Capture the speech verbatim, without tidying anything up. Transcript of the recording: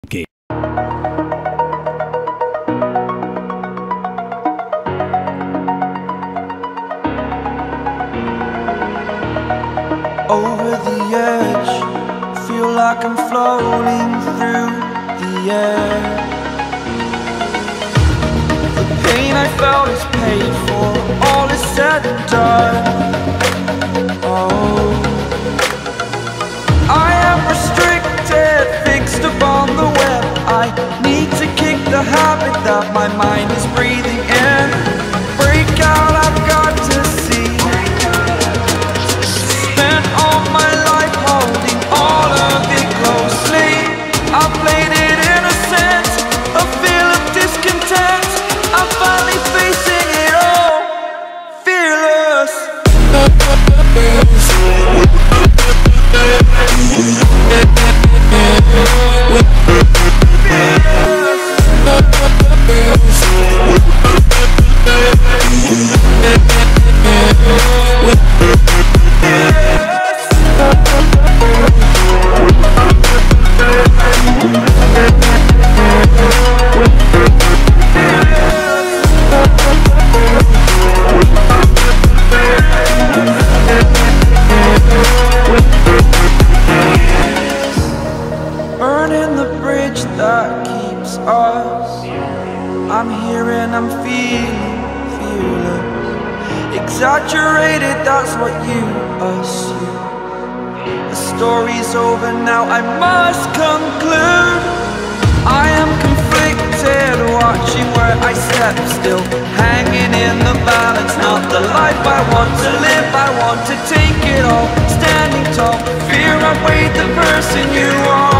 game. Over the edge, feel like I'm floating through the air. The pain I felt is paid for, all is said and done. Oh, I am restricted, fixed upon the web. I need to kick the habit that my mind is breathing in. Break out, I've got to see. Spent all my life holding all of it closely. I played it innocent, a feel of discontent. I'm finally facing it all, fearless. Burning the bridge that keeps us. I'm here and I'm feeling fearless. Exaggerated, that's what you assume. The story's over now, I must conclude. I am conflicted, watching where I step still, hanging in the balance. Not the life I want to live, I want to take it all. Standing tall, fear outweighed the person you are.